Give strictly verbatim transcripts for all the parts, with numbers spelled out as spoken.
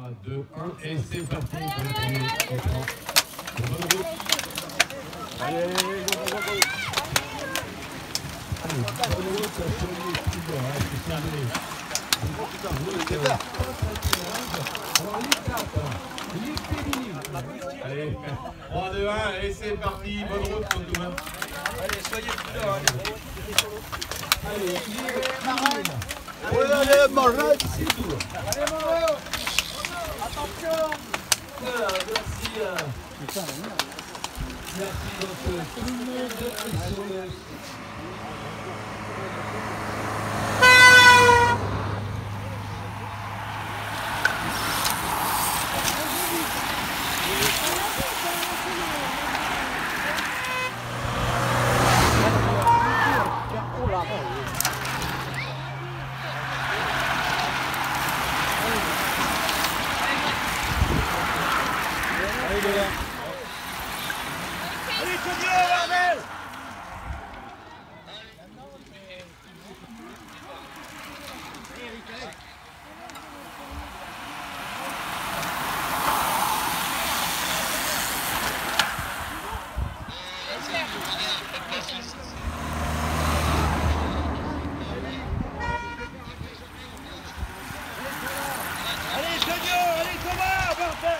trois, deux, un, et c'est parti pour le premier écran. Bonne route. Allez, go, go, go, go. Allez, bonne route, soyez prudents, hein, c'est terminé. Alors, les quatre, les féminines. Allez, trois, deux, un, et c'est parti. Bonne route, tout le monde. Allez, soyez prudents. Allez, les féminines. Allez, allez, Marlon. C'est tout. Allez, Marlon. Attention. Voilà, merci. Merci, donc tout le monde est sur le... Allez, Claudio, Armel. Allez, Claudio, allez, Thomas, bordel.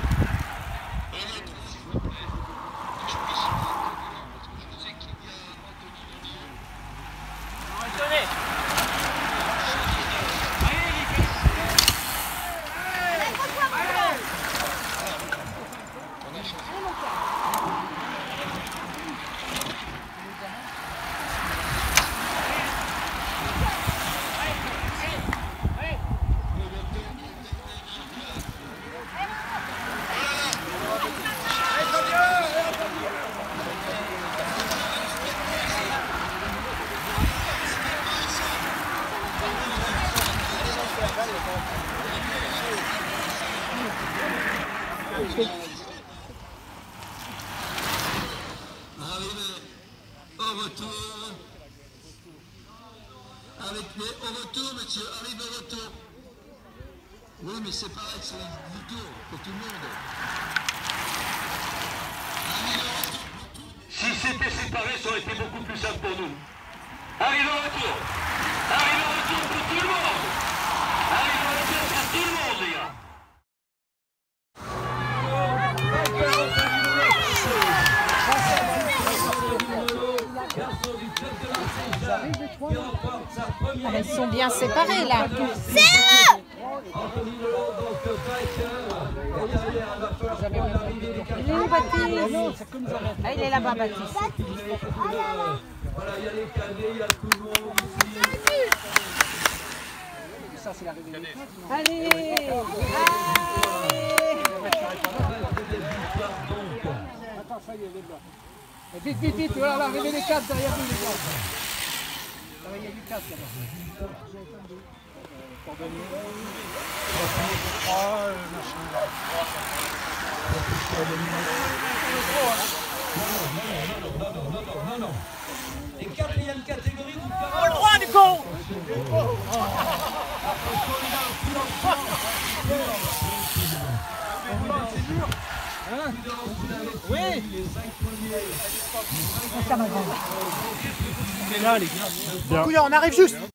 Arrivez au retour. Avec les au retour, monsieur, arrive au retour. Oui, mais c'est pareil, c'est du tour pour tout le monde. Si c'était séparé, ça aurait été beaucoup plus simple pour nous. Arrive au retour. Arrive au retour pour tout le monde. Arrive au retour pour tout le monde, les gars. Ah, ils sont bien séparés là. C'est eux. Il est où Baptiste? Ah, il est là-bas Baptiste. Voilà, il y a les cadets, il y a tout le monde ici. Ça, c'est l'arrivée des quatre. Allez. Allez. Attends, ça y est, les blancs. Vite, vite, vite, voilà, l'arrivée des quatre derrière nous, les blancs. Il y a du quatre là-bas. Non, non, non, non, non. Les quatrièmes catégories, vous Oh, le droit du con. Hein? Oui. Ça va, Mais là, les gars. On arrive juste.